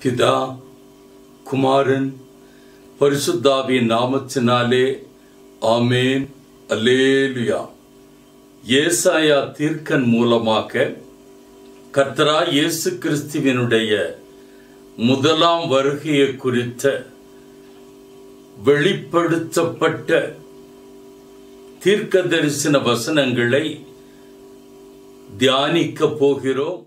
பிதா குமாரன் பரிசுத்தாவியின் நாமத்தினாலே ஆமென். அல்லேலூயா. ஏசாயா தீர்க்கன் மூலமாக கர்த்தராகிய இயேசு கிறிஸ்துவினுடைய முதலாம் வருகையை குறித்த வெளிப்படுத்தப்பட்ட தீர்க்க தரிசன வசனங்களை தியானிக்க போகிறோம்.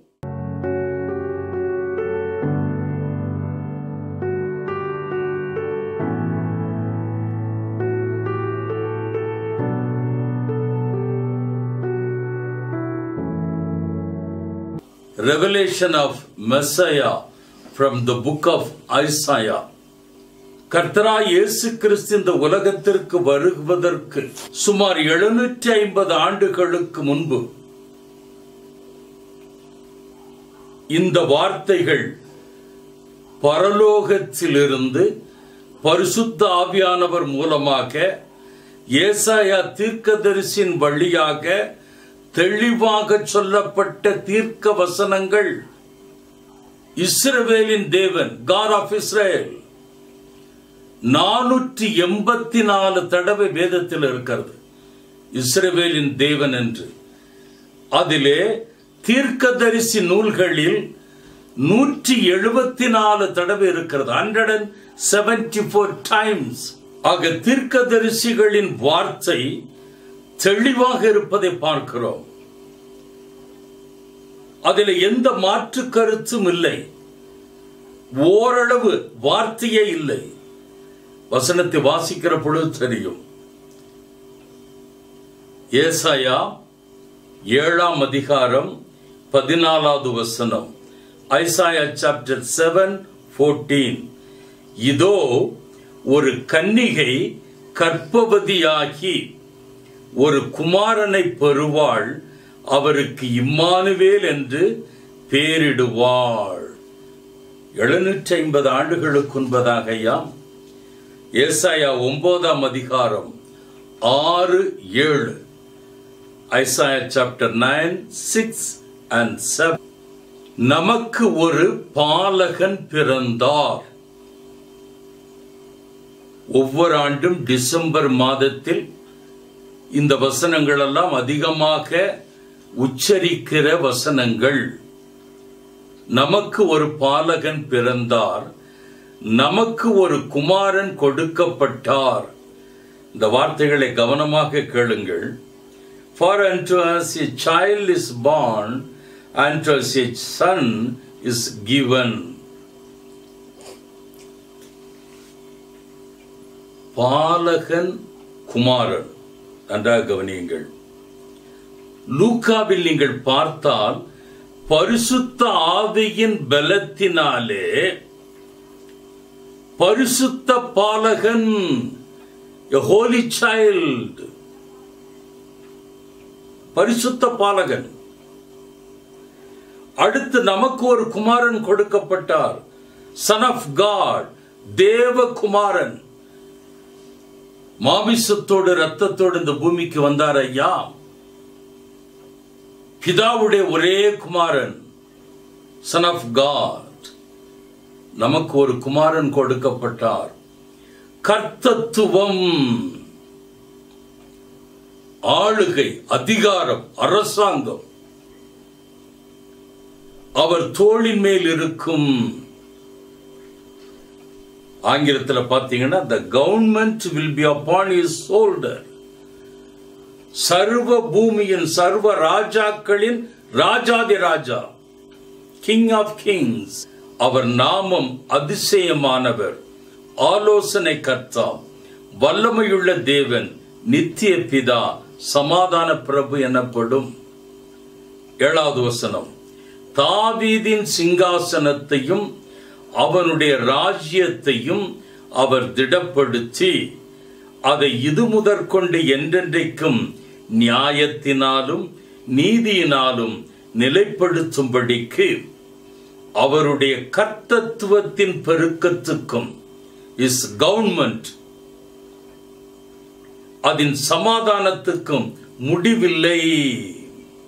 Revelation of Messiah from the book of Isaiah. கர்த்தராகிய இயேசு கிறிஸ்து இந்த உலகத்திற்கு வருவதற்கு சுமார் 750 ஆண்டுகளுக்கு முன்பு இந்த வார்த்தைகள் பரலோகத்திலிருந்து பரிசுத்த ஆவியானவர் மூலமாக ஏசாயா தீர்க்கதரிசியின் வழியாக தெளிவாக சொல்லப்பட்ட தீர்க்க வசனங்கள். இஸ்ரவேலின் தேவன், God of Israel, 484 தடவை வேதத்தில் இருக்கிறது இஸ்ரவேலின் தேவன் என்று. அதிலே தீர்க்கதரிசி நூல்களில் 174 தடவை இருக்கிறது, 174 times. ஆக தீர்க்கதரிசிகளின் வார்த்தை தெளிவாக இருப்பதை பார்க்கிறோம். அதில் எந்த மாற்று கருத்தும் இல்லை. ஓரளவு வார்த்தையே இல்லை. வசனத்தை வாசிக்கிற பொழுது தெரியும். ஏசாயா 7ஆம் அதிகாரம் 14வது வசனம். Isaiah chapter 7:14. இதோ ஒரு கன்னிகை கர்ப்பவதியாகி ஒரு குமாரனை பெறுவாள், அவருக்கு இம்மானுவேல் என்று பெயரிடுவாள். 750 ஆண்டுகளுக்கு முன்பதாகையாம். ஏசாயா 9ஆம் அதிகாரம் 6-7. Isaiah chapter 9:6 and 7. நமக்கு ஒரு பாலகன் பிறந்தார். ஒவ்வொரு ஆண்டும் டிசம்பர் மாதத்தில் இந்த வசனங்கள் எல்லாம் அதிகமாக உச்சரிக்கிற வசனங்கள். நமக்கு ஒரு பாலகன் பிறந்தார், நமக்கு ஒரு குமாரன் கொடுக்கப்பட்டார். இந்த வார்த்தைகளை கவனமாக கேளுங்கள். For unto us a child is born, unto us a son is given. பாலகன், குமாரன். நன்றாக கவனியுங்கள். லூக்காவில் நீங்கள் பார்த்தால் பரிசுத்த ஆவியின் பலத்தினாலே பரிசுத்த பாலகன், a holy child, பரிசுத்த பாலகன். அடுத்து நமக்கு ஒரு குமாரன் கொடுக்கப்பட்டார், son of God, தேவ குமாரன். மாமிசத்தோடு இரத்தத்தோடு இந்த பூமிக்கு வந்தார் ஐயா. பிதாவுடைய ஒரே குமாரன், son of God. நமக்கு ஒரு குமாரன் கொடுக்கப்பட்டார். கர்த்தத்துவம், ஆளுகை, அதிகாரம், அரசாங்கம் அவர் தோளின் மேல் இருக்கும். ஆங்கிலத்தில் பார்த்தீங்கன்னா the government will be upon his shoulder. சர்வ பூமியின் சர்வ ராஜாக்களின் ராஜாதி ராஜா, King of Kings. அவர் நாமம் அதிசயமானவர், ஆலோசனை கர்த்தா, வல்லமையுள்ள தேவன், நித்திய பிதா, சமாதான பிரபு எனப்படும். 7வது வசனம். தாவீதின் சிங்காசனத்தையும் அவனுடைய ராஜ்யத்தையும் அவர் திடப்படுத்தி அதை இது முதற்கொண்டு என்றென்றைக்கும் நியாயத்தினாலும் நீதியினாலும் நிலைப்படுத்தும்படிக்கு அவருடைய கர்த்தத்துவத்தின் பெருக்கத்துக்கும், இஸ் கவர்மெண்ட், அதன் சமாதானத்துக்கும் முடிவில்லை.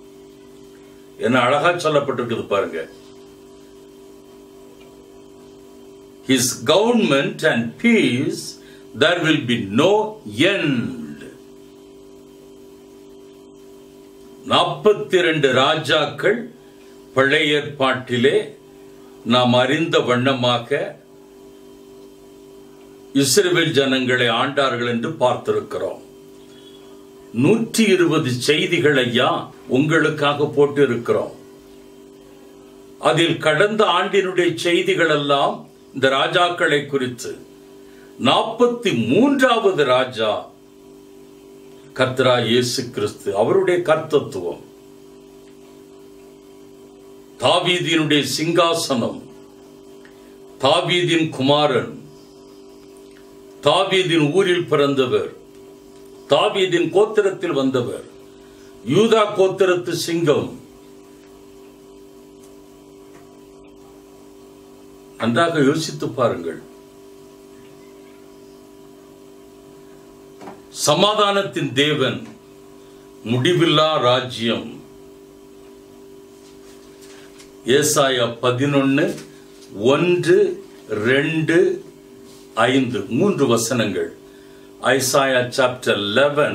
என்ன அழகா சொல்லப்பட்டிருக்குது பாருங்க. His government and peace, there will be no end. 42 ராஜாக்கள் பழைய ஏற்பாட்டிலே நாம் அறிந்த வண்ணமாக இஸ்ரவேல் ஜனங்களை ஆண்டார்கள் என்று பார்த்திருக்கிறோம். 120 செய்திகளையா உங்களுக்காக போட்டு இருக்கிறோம். அதில் கடந்த ஆண்டினுடைய செய்திகள் எல்லாம் இந்த ராஜாக்களை குறித்து. 43வது ராஜா கர்த்தராகிய இயேசு கிறிஸ்து, அவருடைய கர்த்தத்துவம், தாவீதினுடைய சிங்காசனம், தாவீதின் குமாரன், தாவீதின் ஊரில் பிறந்தவர், தாவீதின் கோத்திரத்தில் வந்தவர், யூதா கோத்திரத்து சிங்கம். நன்றாக யோசித்து பாருங்கள். சமாதானத்தின் தேவன், முடிவில்லா ராஜ்யம். ஏசாயா 11, 1, 2, 5 3 வசனங்கள். Isaiah chapter 11,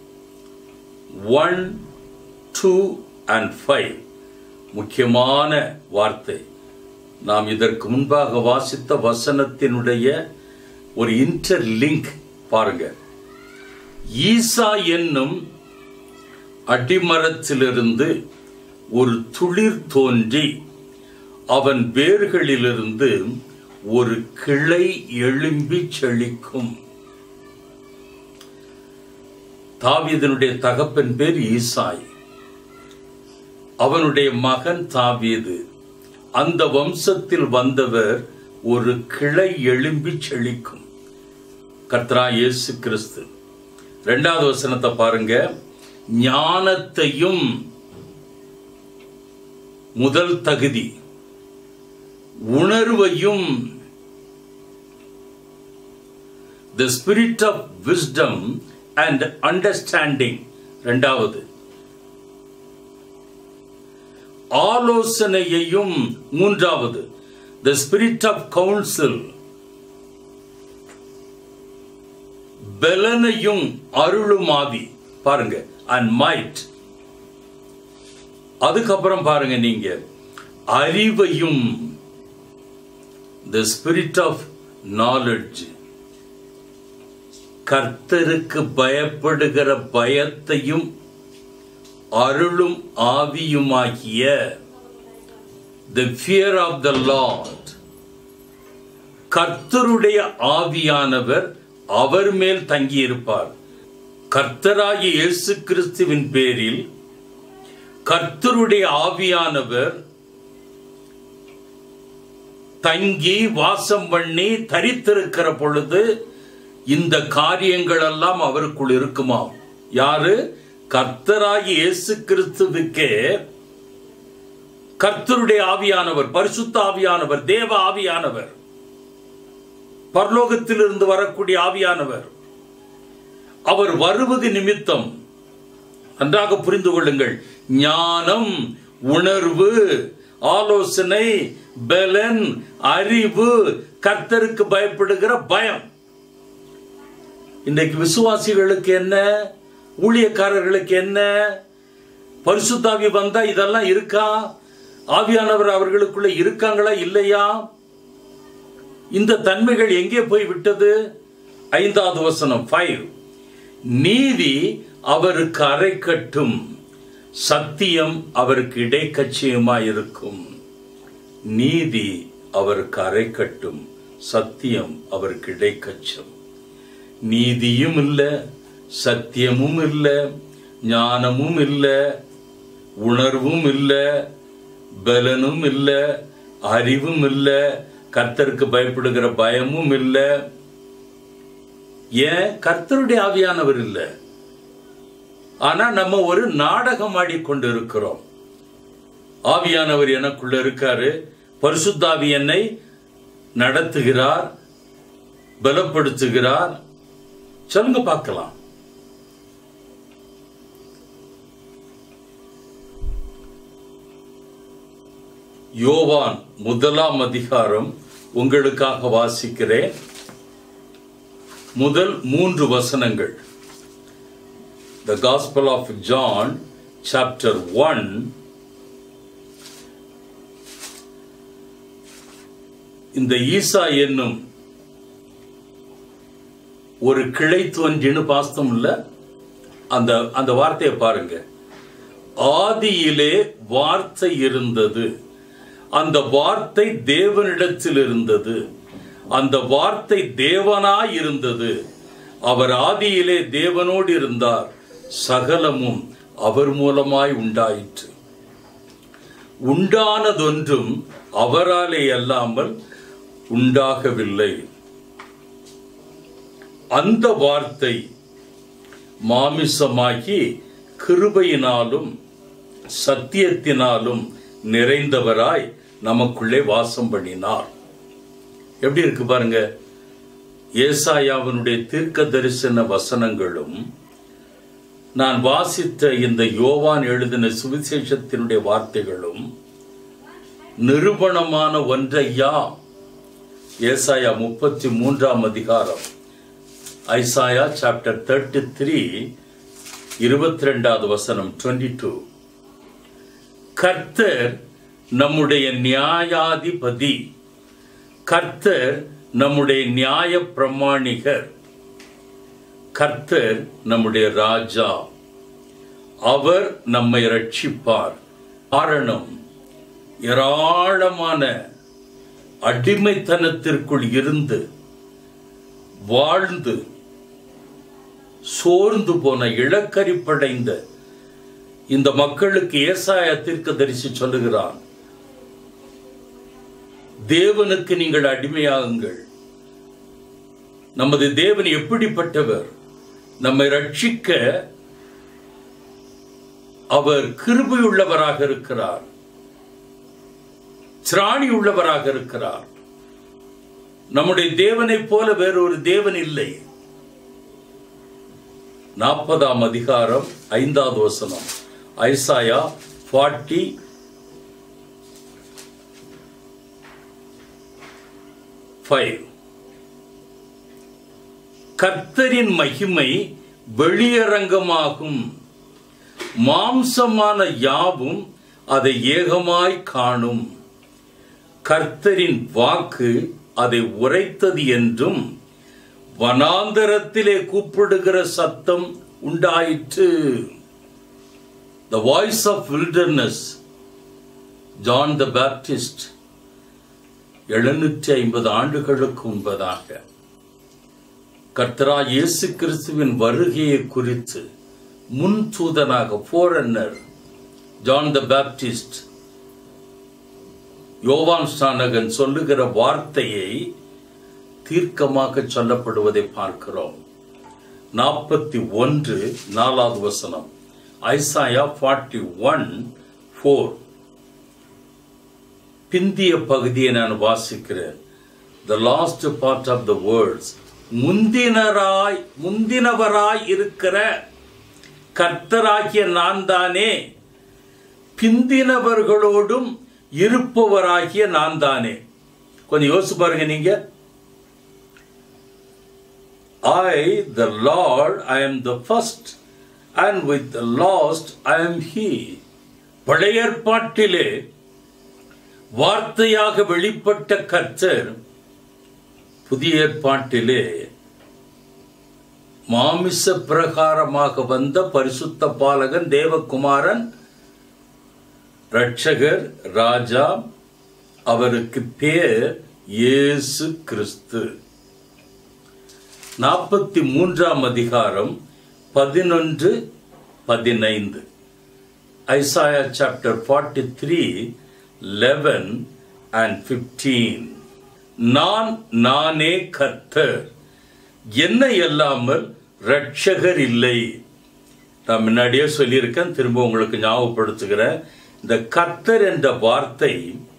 1, 2 and 5 முக்கியமான வார்த்தை. நாம் இதற்கு முன்பாக வாசித்த வசனத்தினுடைய ஒரு இன்டர்லிங்க் பாருங்க. ஈசா என்னும் அடிமரத்திலிருந்து ஒரு துளிர் தோன்றி அவன் வேர்களிலிருந்து ஒரு கிளை எழும்பி செழிக்கும். தாவீதினுடைய தகப்பன் பேர் ஈசாய், அவனுடைய மகன் தாவீது. அந்த வம்சத்தில் வந்தவர் ஒரு கிளை எழும்பி செழிக்கும், கர்த்தராகிய இயேசு கிறிஸ்து. 2வது வசனத்தை பாருங்க. ஞானத்தையும், முதல் தகுதி, உணர்வையும், the spirit of wisdom and understanding, 2வது ஆலோசனையையும், 3வது the spirit of counsel, பலனையும் அருளுமாவி பாருங்க, and might. அதுக்கப்புறம் பாருங்க நீங்க அறிவையும், the spirit of knowledge, கர்த்தருக்கு பயப்படுகிற பயத்தையும் அருளும் ஆவியுமாகிய the fear of the Lord. கர்த்தருடைய ஆவியானவர் அவர் மேல் தங்கியிருப்பார். கர்த்தராகிய இயேசு கிறிஸ்துவின் பேரில் கர்த்தருடைய ஆவியானவர் தங்கி வாசம் பண்ணி தரித்திருக்கிற பொழுது இந்த காரியங்கள் எல்லாம் அவருக்குள் இருக்குமாம். யாரு? கர்த்தராகிய இயேசு கிறிஸ்துவுக்கே கர்த்தருடைய ஆவியானவர், பரிசுத்த ஆவியானவர், தேவ ஆவியானவர், பரலோகத்திலிருந்து வரக்கூடிய ஆவியானவர், அவர் வருவது நிமித்தம் நன்றாக புரிந்து கொள்ளுங்கள். ஞானம், உணர்வு, ஆலோசனை, பலன், அறிவு, கர்த்தருக்கு பயப்படுகிற பயம். இன்றைக்கு விசுவாசிகளுக்கு என்ன, ஊழியக்காரர்களுக்கு என்ன, பரிசுத்த ஆவி வந்தா இதெல்லாம் இருக்கா? ஆவியானவர் அவர்களுக்குள்ள இருக்காங்களா இல்லையா? இந்த தன்மைகள் எங்கே போய் விட்டது? 5வது வசனம் 5. நீதி அவருக்கு அரைக்கட்டும், சத்தியம் அவருக்கு இடைக்கட்சியுமாயிருக்கும். நீதி அவருக்கு அரைக்கட்டும், சத்தியம் அவருக்கு இடைக்கட்சம். நீதியும் இல்லை, சத்தியமும் இல்லை, ஞானமும் இல்லை, உணர்வும் இல்லை, பலனும் இல்லை, அறிவும் இல்லை, கர்த்தருக்கு பயப்படுகிற பயமும் இல்லை. ஏன்? கர்த்தருடைய ஆவியானவர் இல்லை. ஆனா நம்ம ஒரு நாடகம் ஆடிக்கொண்டு இருக்கிறோம். ஆவியானவர் எனக்குள்ள இருக்காரு, பரிசுத்தாவி என்னை நடத்துகிறார், பலப்படுத்துகிறார். சொல்லுங்க பார்க்கலாம். யோவான் 1 அதிகாரம் உங்களுக்காக வாசிக்கிறேன். முதல் 3 வசனங்கள். The Gospel of John, chapter 1, இந்த ஈசா என்னும் ஒரு கிளை தோன்றின்னு பாஸ்தம் இல்ல, அந்த வார்த்தையை பாருங்க. ஆதியிலே வார்த்தை இருந்தது, அந்த வார்த்தை தேவனிடத்தில் இருந்தது, அந்த வார்த்தை தேவனாய் இருந்தது, அவர் ஆதியிலே தேவனோடு இருந்தார், சகலமும் அவர் மூலமாய் உண்டாயிற்று, உண்டானதொன்றும் அவராலே அல்லாமல் உண்டாகவில்லை. அந்த வார்த்தை மாமிசமாகி கிருபையினாலும் சத்தியத்தினாலும் நிறைந்தவராய் நமக்குள்ளே வாசம் பண்ணினார். எப்படி இருக்கு பாருங்க. ஏசாயாவினுடைய தீர்க்க தரிசன வசனங்களும் நான் வாசித்த இந்த யோவான் எழுதின சுவிசேஷத்தினுடைய வார்த்தைகளும் நிரூபணமான ஒன்றையா. ஏசாயா 33ஆம் அதிகாரம், ஐசாயா சாப்டர் 33 22வது வசனம் 22. கர்த்தர் நம்முடைய நியாயாதிபதி, கர்த்தர் நம்முடைய நியாய பிரமாணிகர், கர்த்தர் நம்முடைய ராஜா, அவர் நம்மை ரட்சிப்பார். காரணம், ஏராளமான அடிமைத்தனத்திற்குள் இருந்து வாழ்ந்து சோர்ந்து போன இளக்கரிப்படைந்த இந்த மக்களுக்கு ஏசாயா தீர்க்கதரிசி சொல்லுகிறான், தேவனுக்கு நீங்கள் அடிமையாகுங்கள். நமது தேவன் எப்படிப்பட்டவர்? நம்மை ரட்சிக்க அவர் கிருபை உள்ளவராக இருக்கிறார், திராணி உள்ளவராக இருக்கிறார். நம்முடைய தேவனைப் போல வேறொரு தேவன் இல்லை. 40ஆம் அதிகாரம் 5வது வசனம், ஐசாயா 45. கர்த்தரின் மகிமை வெளியரங்கமாகும், மாம்சமான யாவும் அதை ஏகமாய் காணும். கர்த்தரின் வாக்கு அதை உரைத்தது என்றும் வனாந்தரத்திலே கூப்பிடுகிற சத்தம் உண்டாயிற்று. The voice of wilderness, John the Baptist 750 ஆண்டுகளுக்கு முன்பதாக கர்த்தராகிய இயேசு கிறிஸ்துவின் வருகையை குறித்து முன் தூதனாக ஃபோரன்னர் ஜான் த பேப்டிஸ்ட் யோவான் ஸ்நானகன் சொல்லுகிற வார்த்தையை தீர்க்கமாக சொல்லப்படுவதை பார்க்கிறோம். 41 4வது வசனம், ஐசாயா 41:4. பிந்திய பகுதியை நான் வாசிக்கிறேன். The last part of the words, முந்தினவராய் இருக்கிற கர்த்தராகிய நான் தானே, பிந்தினவர்களோடும் இருப்பவராகிய நான் தானே. கொஞ்சம் யோசிச்சு பாருங்க நீங்க. I, the Lord, I am the first, and with the last I am he. பழைய ஏற்பாட்டிலே வார்த்தையாக வெளிப்பட்ட கர்த்தர் புதிய ஏற்பாட்டிலே மாமிச பிரகாரமாக வந்த பரிசுத்த பாலகன், தேவகுமாரன், ரட்சகர், ராஜா. அவருக்கு பேர் இயேசு கிறிஸ்து. 43ஆம் அதிகாரம் 11-15, ஐசாயா சாப்டர் 43:11-15. நானே கர்த்தர், என்னை அல்லாமல் ரட்சகர் இல்லை. நான் முன்னாடியே சொல்லியிருக்கேன், திரும்ப உங்களுக்கு ஞாபகப்படுத்துகிறேன். இந்த கர்த்தர் என்ற வார்த்தை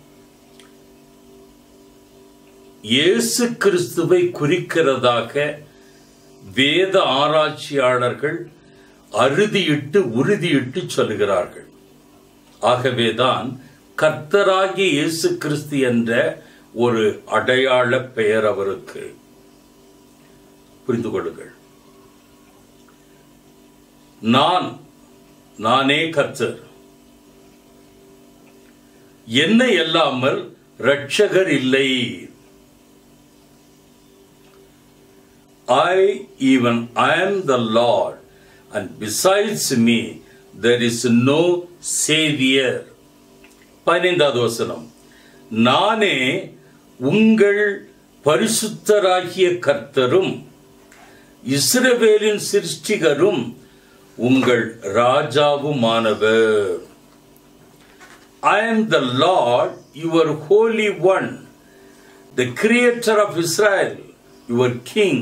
இயேசு கிறிஸ்துவை குறிக்கிறதாக வேத ஆராய்ச்சியாளர்கள் உறுதியிட்டு சொல்லுகிறார்கள். ஆகவேதான் கர்த்தராகிய இயேசு கிறிஸ்து என்ற ஒரு அடையாள பெயர் அவருக்கு. புரிந்து கொள்ளுங்கள். நானே கர்த்தர், என்னை அல்லாமல் இரட்சகர் இல்லை. I am the Lord, and besides me there is no Savior. 15வது வசனம், நானே உங்கள் பரிசுத்தராகிய கர்த்தரும் இஸ்ரவேலின் சிருஷ்டிகரும் உங்கள் ராஜாவுமானவர். I am the Lord, your Holy One, the Creator of Israel, your King.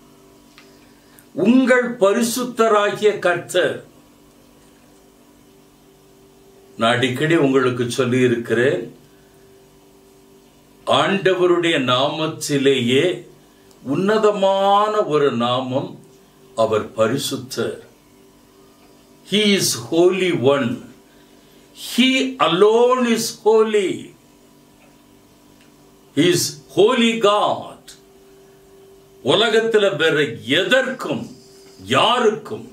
உங்கள் பரிசுத்தராகிய கர்த்தர். நான் அடிக்கடி உங்களுக்கு சொல்லி இருக்கிறேன், ஆண்டவருடைய நாமத்திலேயே உன்னதமான ஒரு நாமம், அவர் பரிசுத்தர். He is Holy One. He alone is holy. He is Holy God. உலகத்தில் வேற எதற்கும் யாருக்கும்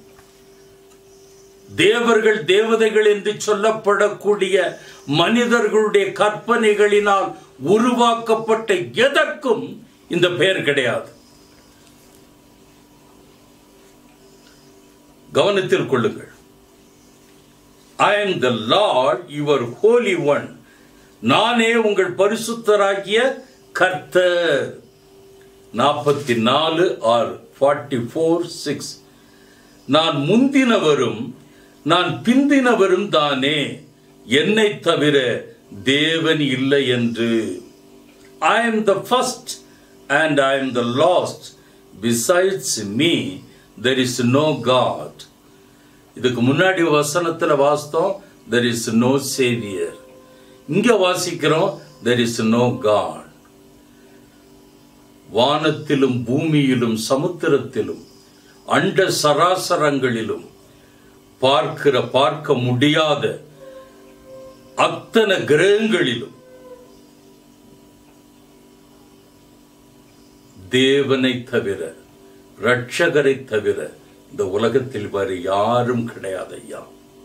தேவர்கள் தேவதைகள் என்று சொல்லப்படக்கூடிய மனிதர்களுடைய கற்பனைகளினால் உருவாக்கப்பட்ட எதற்கும் இந்த பெயர் கிடையாது. கவனத்தில் கொள்ளுங்கள். I am the Lord, your Holy One. நானே உங்கள் பரிசுத்தராகிய கர்த்தர். 44:6 44:6 நான் முந்தினவரும் நான் பிந்தினவரும் தானே, என்னை தவிர தேவன் இல்லை என்று. I am the first and I am the last. Besides me there is no God. இதுக்கு முன்னாடி வசனத்துல வாசித்தோம், there is no Savior. இங்க வாசிக்கிறோம், there is no God. வானத்திலும் பூமியிலும் சமுத்திரத்திலும் அண்ட சராசரங்களிலும் பார்க்க முடியாத அத்தனை கிரகங்களிலும் தேவனை தவிர, இரட்சகரை தவிர இந்த உலகத்தில் வேறு யாரும் கிடையாது ஐயா.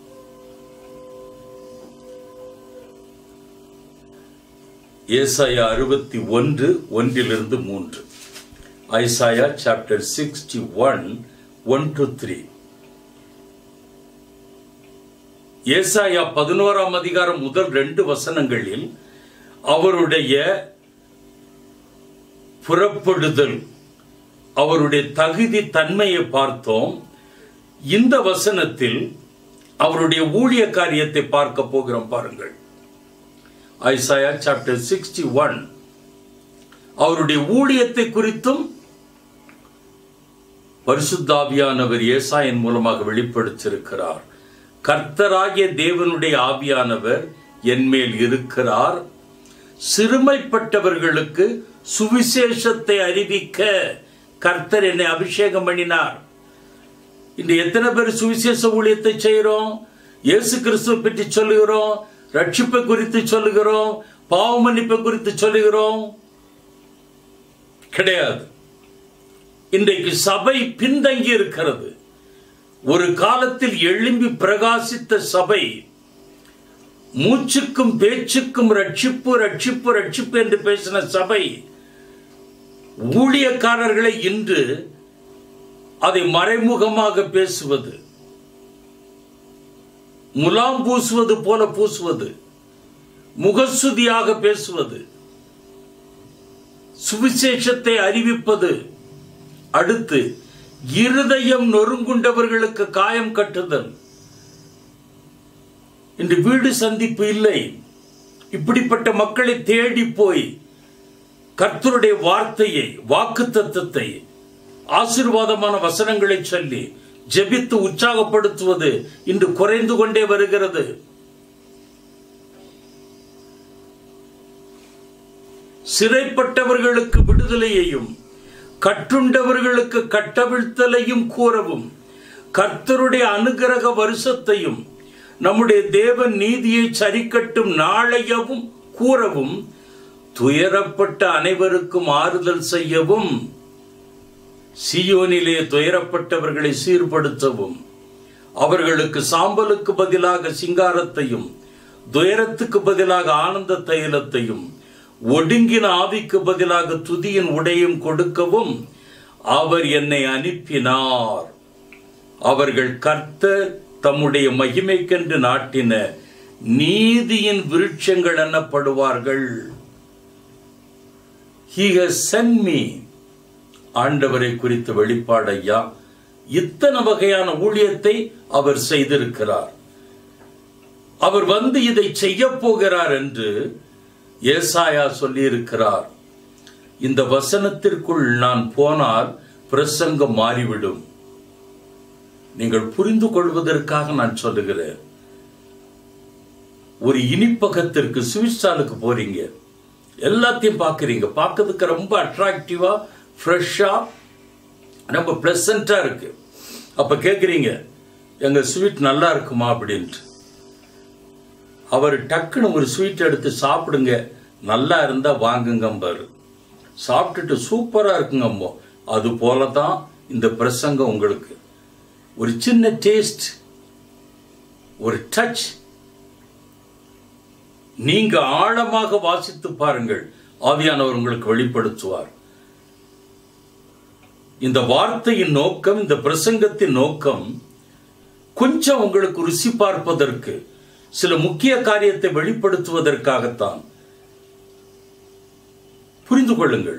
ஏசாயா 61:1-3. Isaiah chapter 61 1-3. ஏசாயா 11ஆம் அதிகாரம் முதல் 2 வசனங்களில் அவருடைய புறப்படுதல், அவருடைய தகுதி தன்மையை பார்த்தோம். இந்த வசனத்தில் அவருடைய ஊழிய காரியத்தை பார்க்க போகிறோம். பாருங்கள், ஐசாயா சாப்டர் 61 அவருடைய ஊழியத்தை குறித்தும் பரிசுத்த ஆவியானவர் ஏசாயின் மூலமாக வெளிப்படுத்தியிருக்கிறார். கர்த்தராகிய தேவனுடைய ஆவியானவர் என்மேல் இருக்கிறார், சிறுமைப்பட்டவர்களுக்கு சுவிசேஷத்தை அறிவிக்க கர்த்தர் என்னை அபிஷேகம் பண்ணினார். இன்று எத்தனை பேர் சுவிசேஷ ஊழியத்தை செய்கிறோம்? இயேசு கிறிஸ்துவை பற்றி சொல்லுகிறோம், ரட்சிப்பை குறித்து சொல்லுகிறோம், பாவ மன்னிப்பை குறித்து சொல்லுகிறோம்? கிடையாது. இன்றைக்கு சபை பின்தங்கி இருக்கிறது. ஒரு காலத்தில் எழும்பி பிரகாசித்த சபை, மூச்சுக்கும் பேச்சுக்கும் ரட்சிப்பு ரட்சிப்பு ரட்சிப்பு என்று பேசின சபை, ஊழியக்காரர்களை இன்று அதை மறைமுகமாக பேசுவது, முலாம் பூசுவது போல பூசுவது, முகசுதியாக பேசுவது, சுவிசேஷத்தை அறிவிப்பது, அடுத்து இருதயம் நொறுங்குண்டவர்களுக்கு காயம் கட்டுதல். இன்று வீடு சந்திப்பு இல்லை. இப்படிப்பட்ட மக்களை தேடி போய் கர்த்தருடைய வார்த்தையை, வாக்குத்தத்தத்தை, ஆசீர்வாதமான வசனங்களை சொல்லி ஜெபித்து உற்சாகப்படுத்துவது இன்று குறைந்து கொண்டே வருகிறது. சிறைப்பட்டவர்களுக்கு விடுதலையையும் கட்டுண்டவர்களுக்கு கட்டவிழ்த்தலையும் கூறவும், கர்த்தருடைய அனுக்கிரக வருஷத்தையும் நம்முடைய தேவன் நீதியை சரிக்கட்டும் நாளையவும் கூறவும் துயரப்பட்ட அனைவருக்கும் ஆறுதல் செய்யவும், சீயோனிலே துயரப்பட்டவர்களை சீர்படுத்தவும், அவர்களுக்கு சாம்பலுக்கு பதிலாக சிங்காரத்தையும், துயரத்துக்கு பதிலாக ஆனந்த தைலத்தையும், ஒடுங்கின ஆவிக்கு பதிலாக துதியின் உடையும் கொடுக்கவும் அவர் என்னை அனுப்பினார். அவர்கள் கர்த்தர் தம்முடைய மகிமைக்கென்று நாட்டின நீதியின் விருட்சங்கள் எனப்படுவார்கள். He has sent me. ஆண்டவரை குறித்த வெளிப்பாடு ஐயா. இத்தனை வகையான ஊழியத்தை அவர் செய்திருக்கிறார். அவர் வந்து இதை செய்ய போகிறார் என்று ஏசாயா சொல்லியிருக்கிறார். இந்த வசனத்திற்குள் நான் போனால் பிரசங்கம் மாறிவிடும். நீங்கள் புரிந்து கொள்வதற்காக நான் சொல்லுகிறேன். ஒரு இனிப்பகத்திற்கு ஸ்வீட் போறீங்க, எல்லாத்தையும் பார்க்குறீங்க, பார்க்கறதுக்கு ரொம்ப அட்ராக்டிவா, ஃப்ரெஷ்ஷா, ரொம்ப பிளசண்டா இருக்கு. அப்ப கேட்குறீங்க, எங்க ஸ்வீட் நல்லா இருக்குமா அப்படின்ட்டு. அவர் டக்குன்னு ஒரு ஸ்வீட் எடுத்து சாப்பிடுங்க, நல்லா இருந்தா வாங்குங்கம்பாரு. சாப்பிட்டுட்டு சூப்பரா இருக்குங்கம்போ. அது போலதான் இந்த பிரசங்கம். உங்களுக்கு ஒரு சின்ன டேஸ்ட், ஒரு டச், நீங்க ஆழமாக வாசித்து பாருங்கள், ஆவியானவர் உங்களுக்கு வெளிப்படுத்துவார். இந்த வார்த்தையின் நோக்கம், இந்த பிரசங்கத்தின் நோக்கம் கொஞ்சம் உங்களுக்கு ருசி பார்ப்பதற்கு, சில முக்கிய காரியத்தை வெளிப்படுத்துவதற்காகத்தான். புரிந்து கொள்ளுங்கள்.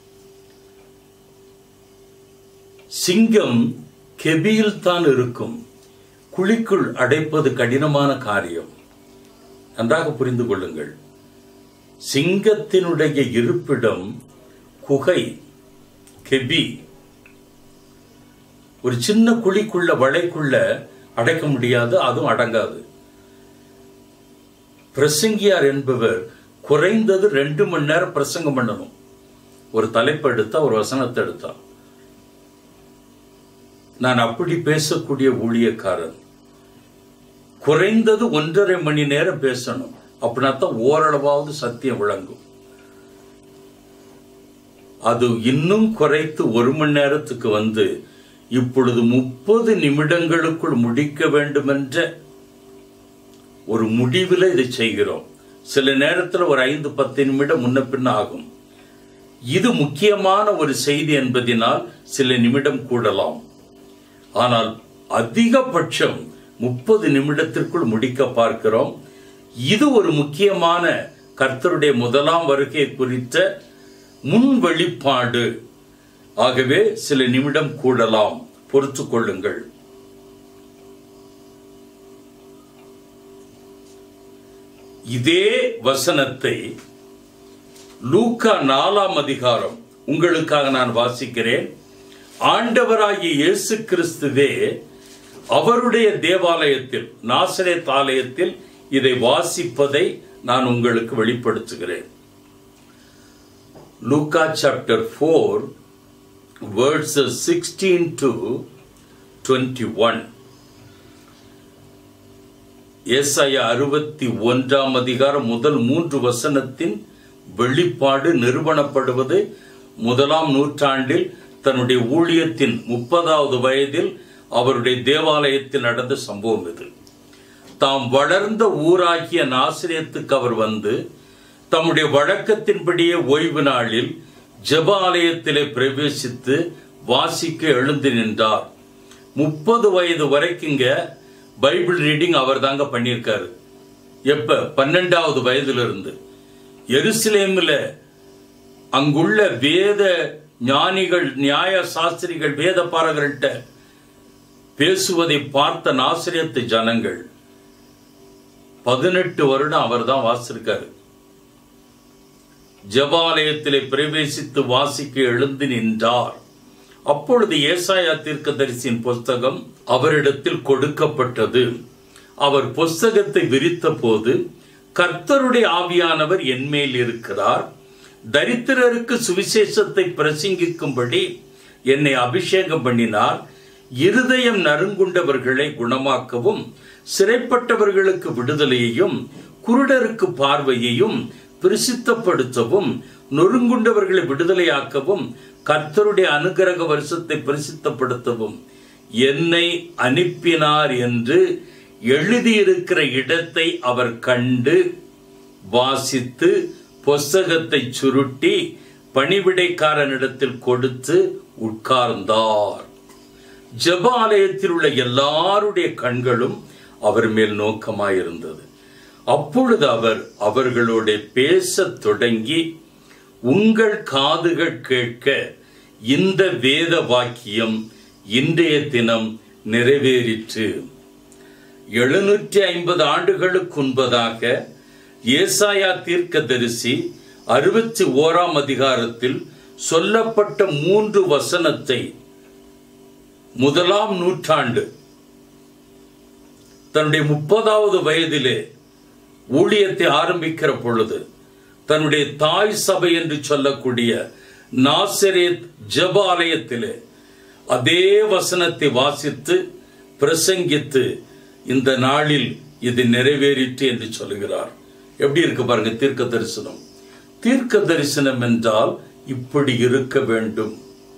சிங்கம் கெபியில் தான் இருக்கும். குழிக்குள் அடைப்பது கடினமான காரியம். நன்றாக புரிந்து கொள்ளுங்கள். சிங்கத்தினுடைய இருப்பிடம் குகை, கெபி. ஒரு சின்ன குழிக்குள்ள, வளைக்குள்ள அடைக்க முடியாது, அதுவும் அடங்காது. பிரசங்கியார் என்பவர் குறைந்தது 2 மணி நேரம் பிரசங்கம் பண்ணணும். ஒரு தலைப்பு எடுத்தா, ஒரு வசனத்தை எடுத்தா. நான் அப்படி பேசக்கூடிய ஊழியக்காரன். குறைந்தது 1.5 மணி நேரம் பேசணும். அப்படின்னா தான் ஓரளவாவது சத்தியம் விளங்கும். அது இன்னும் குறைத்து 1 மணி நேரத்துக்கு வந்து இப்பொழுது 30 நிமிடங்களுக்குள் முடிக்க வேண்டும் என்ற ஒரு முடிவில் இதை செய்கிறோம். சில நேரத்தில் ஒரு 5-10 நிமிடம் முன்ன பின்ன ஆகும். இது முக்கியமான ஒரு செய்தி என்பதனால் சில நிமிடம் கூடலாம். ஆனால் அதிகபட்சம் 30 நிமிடத்திற்குள் முடிக்க பார்க்கிறோம். இது ஒரு முக்கியமான கர்த்தருடைய முதலாம் வருகை குறித்த முன் வெளிப்பாடு. ஆகவே சில நிமிடம் கூடலாம், பொறுத்து கொள்ளுங்கள். இதே வசனத்தை லூக்கா 4ஆம் அதிகாரம் உங்களுக்காக நான் வாசிக்கிறேன். ஆண்டவராகிய இயேசு கிறிஸ்துவே அவருடைய தேவாலயத்தில், நாசரேத் ஆலயத்தில் இதை வாசிப்பதை நான் உங்களுக்கு வெளிப்படுத்துகிறேன். லூக்கா சாப்டர் 4 verses 16 to 21. ஏசாயா 61ஆம் அதிகாரம் முதல் 3 வசனத்தின் வெளிப்பாடு நிறுவனப்படுவது 1ஆம் நூற்றாண்டில் தன்னுடைய ஊழியத்தின் 30வது வயதில் அவருடைய தேவாலயத்தில் நடந்த சம்பவம் இது. தாம் வளர்ந்த ஊராகிய நாசரேத்துக்கு அவர் வந்து தம்முடைய வழக்கத்தின்படியே ஓய்வு நாளில் ஜெப ஆலயத்திலே பிரவேசித்து வாசிக்க எழுந்து நின்றார். 30 வயது வரைக்குங்க பைபிள் ரீடிங் அவர் தாங்க பண்ணியிருக்காரு. எப்ப? 12வது வயதிலிருந்து எருசலேமில் அங்குள்ள வேத ஞானிகள், நியாய சாஸ்திரிகள், வேத பாரகர்கள்ட்ட பேசுவதை பார்த்த நாசரேத்து ஜனங்கள் 18 வருடம் அவர் தான் வாசிருக்காரு. ஜெபாலயத்திலே பிரவேசித்து வாசிக்க எழுந்து நின்றார். அப்பொழுது ஏசாயா தீர்க்கதரிசியின் புஸ்தகம் அவரிடத்தில் கொடுக்கப்பட்டது. அவர் புஸ்தகத்தை விரித்த போது, கர்த்தருடைய ஆவியானவர் என்மேல் இருக்கிறார், தரித்திரருக்கு சுவிசேஷத்தை பிரசங்கிக்கும்படி என்னை அபிஷேகம் பண்ணினார், இருதயம் நறுங்குண்டவர்களை குணமாக்கவும், சிறைப்பட்டவர்களுக்கு விடுதலையையும், குருடருக்கு பார்வையையும், பிரசித்தப்படுத்தவும், நொறுங்குண்டவர்களை விடுதலையாக்கவும், கர்த்தருடைய அனுக்கிரக வருஷத்தை பிரசித்தப்படுத்தவும் என்னை அனுப்பினார் என்று எழுதியிருக்கிற இடத்தை அவர் கண்டு வாசித்து புஸ்தகத்தை சுருட்டி பணிவிடைக்காரனிடத்தில் கொடுத்து உட்கார்ந்தார். ஜெப ஆலயத்தில் உள்ள எல்லாருடைய கண்களும் அவர் மேல் நோக்கமாயிருந்தது. அப்பொழுது அவர் அவர்களோட பேசத் தொடங்கி, உங்கள் காதுகள் கேட்க இந்த வேத வாக்கியம் இன்றைய தினம் நிறைவேறிற்று. 750 ஆண்டுகளுக்கு முன்பதாக ஏசாயா தீர்க்கதரிசி 61ஆம் அதிகாரத்தில் சொல்லப்பட்ட 3 வசனத்தை 1ஆம் நூற்றாண்டு தன்னுடைய 30வது வயதிலே ஊழியத்தை ஆரம்பிக்கிற பொழுது தன்னுடைய தாய் சபை என்று சொல்லக்கூடிய நாசரேத் ஜெப ஆலயத்திலே அதே வசனத்தை வாசித்து பிரசங்கித்து இந்த நாளில் இது நிறைவேறிற்று என்று சொல்கிறார். எப்படி இருக்கு பாருங்க தீர்க்க தரிசனம். தீர்க்க தரிசனம் என்றால் இப்படி இருக்க வேண்டும்.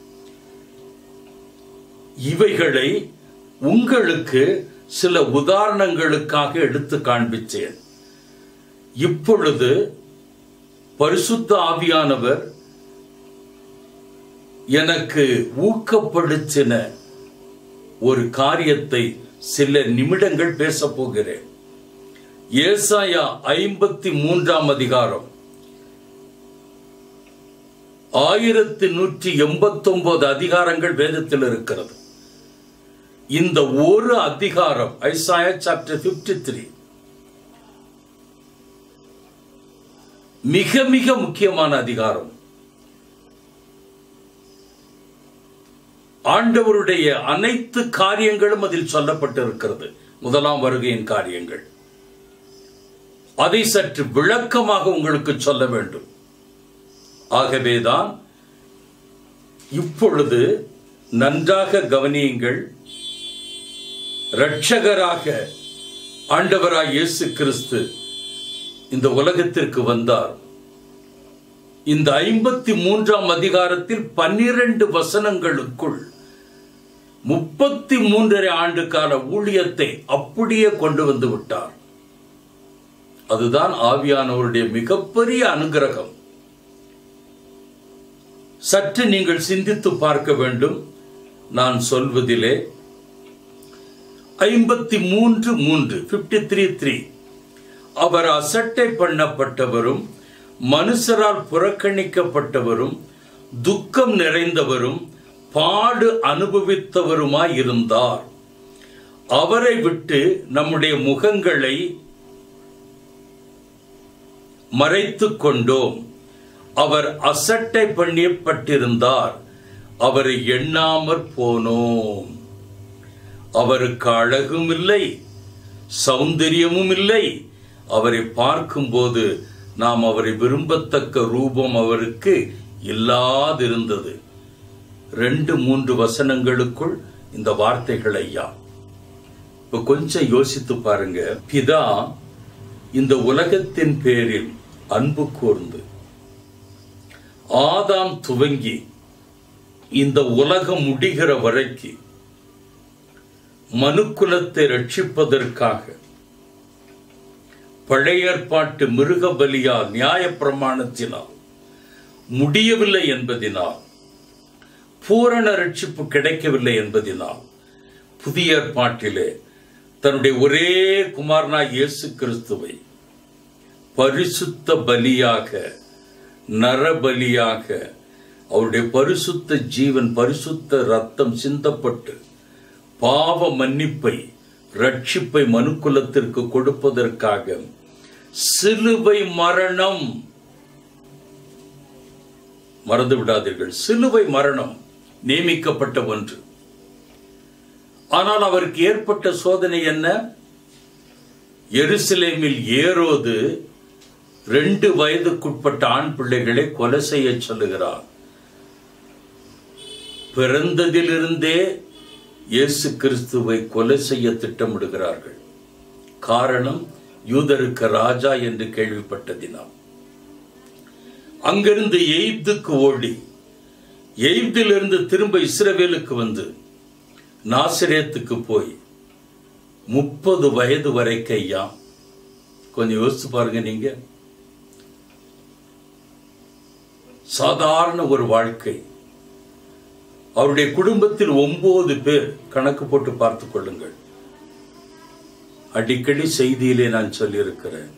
இவைகளை உங்களுக்கு சில உதாரணங்களுக்காக எடுத்து காண்பித்தேன். இப்பொழுது பரிசுத்த ஆவியானவர் எனக்கு ஊக்கப்படுத்தின ஒரு காரியத்தை சில நிமிடங்கள் பேச போகிறேன். ஏசாயா 53ஆம் அதிகாரம் 1189 அதிகாரங்கள் வேதத்தில் இருக்கிறது. இந்த ஒரு அதிகாரம் ஐசாயா சாப்டர் 53 மிக மிக முக்கியமான அதிகாரம். ஆண்டவருடைய அனைத்து காரியங்களும் அதில் சொல்லப்பட்டிருக்கிறது. முதலாம் வருகையின் காரியங்கள். அதை சற்று விளக்கமாக உங்களுக்கு சொல்ல வேண்டும். ஆகவேதான் இப்பொழுது நன்றாக கவனியுங்கள். இரட்சகராக ஆண்டவராய் இயேசு கிறிஸ்து இந்த உலகத்திற்கு வந்தார். இந்த 53ஆம் அதிகாரத்தில் 12 வசனங்களுக்குள் 33 ஆண்டு கால ஊழியத்தை அப்படியே கொண்டு வந்து விட்டார். அதுதான் ஆவியானவருடைய மிகப்பெரிய அனுகிரகம். சற்று நீங்கள் சிந்தித்து பார்க்க வேண்டும். நான் சொல்வதிலே 53:3 அவர் அசட்டை பண்ணப்பட்டவரும் மனுஷரால் புறக்கணிக்கப்பட்டவரும் துக்கம் நிறைந்தவரும் பாடு அனுபவித்தவருமாய் இருந்தார். அவரை விட்டு நம்முடைய முகங்களை மறைத்துக் கொண்டோம். அவர் அசட்டை பண்ணப்பட்டிருந்தார், அவரை எண்ணாமற் போனோம். அவருக்கு அழகும் இல்லை, சௌந்தரியமும் இல்லை. அவரை பார்க்கும்போது நாம் அவரை விரும்பத்தக்க ரூபம் அவருக்கு இல்லாதிருந்தது. 2-3 வசனங்களுக்குள் இந்த வார்த்தைகள் ஐயா. இப்ப கொஞ்சம் யோசித்து பாருங்க. பிதா இந்த உலகத்தின் பேரில் அன்பு கூர்ந்து ஆதாம் துவங்கி இந்த உலகம் முடிகிற வரைக்கு மனுக்குலத்தை ரட்சிப்பதற்காக பழைய ஏற்பாட்டு மிருக பலியால் நியாய பிரமாணத்தினால் முடியவில்லை என்பதினால், பூரண ரட்சிப்பு கிடைக்கவில்லை என்பதினால், புதிய ஏற்பாட்டிலே தன்னுடைய ஒரே குமாரனாய் இயேசு கிறிஸ்துவை பரிசுத்த பலியாக, நரபலியாக, அவருடைய பரிசுத்த ஜீவன், பரிசுத்த ரத்தம் சிந்தப்பட்டு பாவ மன்னிப்பை, ரட்சிப்பை மனுக்குலத்திற்கு கொடுப்பதற்காக சிலுவை மரணம், மறந்து விடாதீர்கள், சிலுவை மரணம் நியமிக்கப்பட்ட ஒன்று. ஆனால் அவருக்கு ஏற்பட்ட சோதனை என்ன? எருசலேமில் ஏரோது 2 வயதுக்குட்பட்ட ஆண் பிள்ளைகளை கொலை செய்ய சொல்லுகிறார். பிறந்ததிலிருந்தே இயேசு கிறிஸ்துவை கொலை செய்ய திட்டமிடுகிறார்கள். காரணம், யூதருக்கு ராஜா என்று கேள்விப்பட்டதினால். அங்கிருந்து எகிப்துக்கு ஓடி எகிப்திலிருந்து திரும்ப இஸ்ரவேலுக்கு வந்து நாசரேத்துக்கு போய் 30 வயது வரைக்கும் ஐயா, கொஞ்சம் யோசிச்சு பாருங்க. நீங்க சாதாரண ஒரு வாழ்க்கை. அவருடைய குடும்பத்தில் 9 பேர், கணக்கு போட்டு பார்த்துக் கொள்ளுங்கள். அடிக்கடி செய்தியிலே நான் சொல்லியிருக்கிறேன்.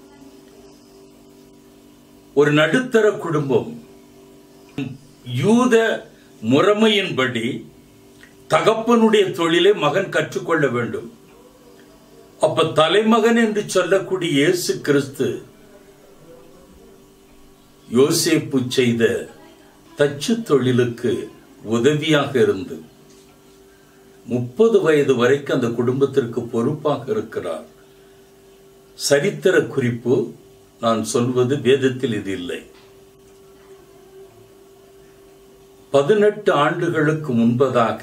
ஒரு நடுத்தர குடும்பம். யூத முறைமையின்படி தகப்பனுடைய தொழிலை மகன் கற்றுக்கொள்ள வேண்டும். அப்ப தலைமகன் என்று சொல்லக்கூடிய இயேசு கிறிஸ்து யோசேப்பு செய்த தச்சு தொழிலுக்கு உதவியாக இருந்து 30 வயது வரைக்கும் அந்த குடும்பத்திற்கு பொறுப்பாக இருக்கிறார். சரித்திர குறிப்பு நான் சொல்வது, வேதத்தில் இது இல்லை. 18 ஆண்டுகளுக்கு முன்பதாக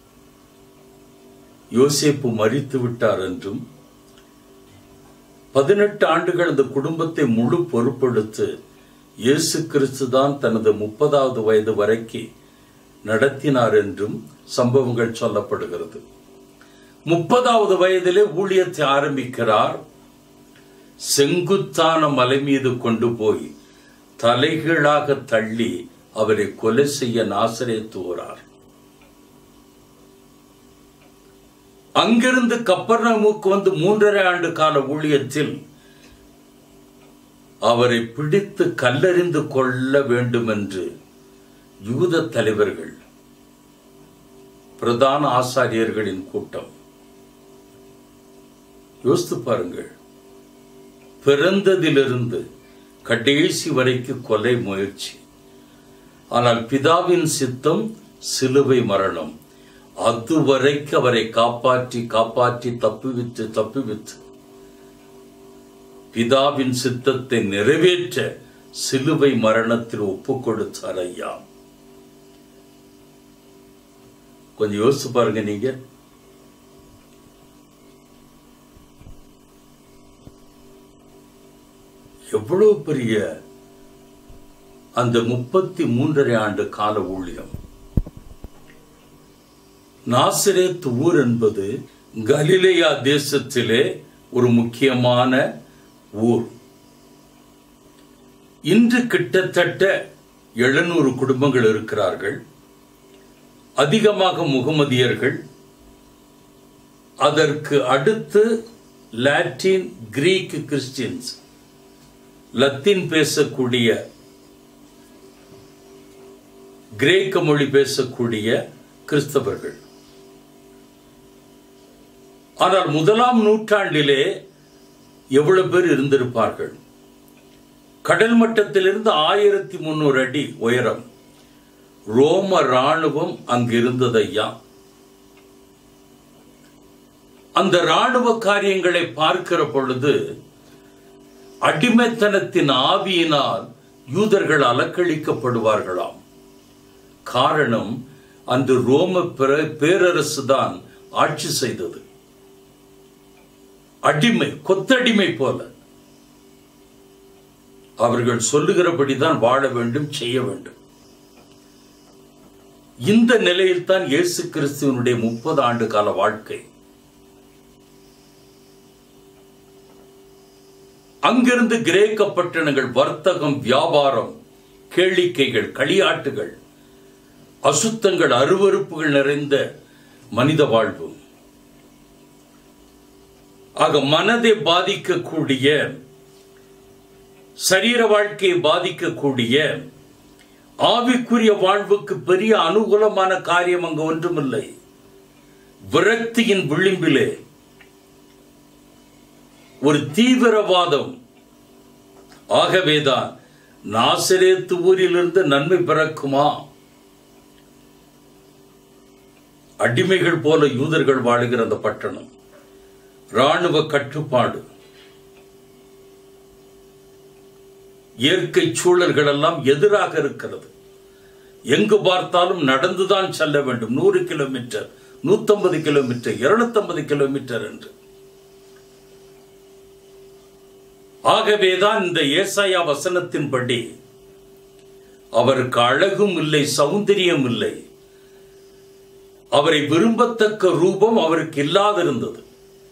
யோசேப்பு மரித்து விட்டார் என்றும் 18 ஆண்டுகள் அந்த குடும்பத்தை முழு பொறுப்பெடுத்து இயேசு கிறிஸ்து தான் தனது 30வது வயது வரைக்கும் நடத்தினார் என்றும் சம்பவங்கள் சொல்லப்படுகிறது. 30வது வயதிலே ஊழியத்தை ஆரம்பிக்கிறார். செங்குத்தான மலை மீது கொண்டு போய் தலைகீழாக தள்ளி அவரை கொலை செய்ய நாசரேத்து வரார். அங்கிருந்து கப்பர்நகூமுக்கு வந்து 3.5 ஆண்டு கால ஊழியத்தில் அவரை பிடித்து கல்லெறிந்து கொள்ள வேண்டும் என்று யூத தலைவர்கள், பிரதான ஆசாரியர்களின் கூட்டம். யோசித்து பாருங்கள். பிறந்ததிலிருந்து கடைசி வரைக்கும் கொலை முயற்சி. ஆனால் பிதாவின் சித்தம் சிலுவை மரணம். அதுவரைக்கு அவரை காப்பாற்றி காப்பாற்றி தப்புவித்து பிதாவின் சித்தத்தை நிறைவேற்ற சிலுவை மரணத்தில் ஒப்புக் கொடுத்தார் ஐயா. கொஞ்சம் யோசிச்சு பாருங்க. நீங்க எவ்வளவு பெரிய அந்த 33.5 ஆண்டு கால ஊழியம். நாசரேத் ஊர் என்பது கலிலேயா தேசத்திலே ஒரு முக்கியமான ஊர். இன்று கிட்டத்தட்ட 700 குடும்பங்கள் இருக்கிறார்கள். அதிகமாக முகமதியர்கள். அதற்கு அடுத்து லாட்டின், கிரீக் கிறிஸ்டியன்ஸ், லத்தீன் பேசக்கூடிய, கிரேக்க மொழி பேசக்கூடிய கிறிஸ்தவர்கள். ஆனால் 1ஆம் நூற்றாண்டிலே எவ்வளவு பேர் இருந்திருப்பார்கள்? கடல் மட்டத்திலிருந்து 1300 அடி உயரம் ரோம ராணுவம் அங்கிருந்ததையா. அந்த ராணுவ காரியங்களை பார்க்கிற பொழுது அடிமைத்தனத்தின் ஆவியினால் யூதர்கள் அலக்களிக்கப்படுவார்களாம். காரணம், அந்த ரோம பேரரசு தான் ஆட்சி செய்தது. அடிமை, கொத்தடிமை போல அவர்கள் சொல்லுகிறபடிதான் வாழ வேண்டும், செய்ய வேண்டும். இந்த நிலையில் தான் இயேசு கிறிஸ்துவனுடைய 30 ஆண்டு கால வாழ்க்கை. அங்கிருந்து கிரேக்க பட்டணங்கள், வர்த்தகம், வியாபாரம், கேளிக்கைகள், களியாட்டுகள், அசுத்தங்கள், அருவருப்புகள் நிறைந்த மனித வாழ்வு. ஆக மனதை பாதிக்கக்கூடிய, சரீர வாழ்க்கையை பாதிக்கக்கூடிய, ஆவிக்குரிய வாழ்வுக்கு பெரிய அனுகூலமான காரியம் அங்கு ஒன்றுமில்லை. விரக்தியின் விளிம்பிலே ஒரு தீவிரவாதம். ஆகவேதான் நாசரேத்து ஊரிலிருந்து நன்மை பிறக்குமா? அடிமைகள் போல யூதர்கள் வாழுகிற அந்த பட்டணம், ராணுவ கட்டுப்பாடு, இயற்கை சூழல்கள் எல்லாம் எதிராக இருக்கிறது. எங்கு பார்த்தாலும் நடந்துதான் செல்ல வேண்டும். 100 கிலோமீட்டர், 150 கிலோமீட்டர், 250 கிலோமீட்டர் என்று. ஆகவேதான் இந்த ஏசாயா வசனத்தின்படி அவருக்கு அழகும் இல்லை, சௌந்தரியம் இல்லை. அவரை விரும்பத்தக்க ரூபம் அவருக்கு இல்லாதிருந்தது.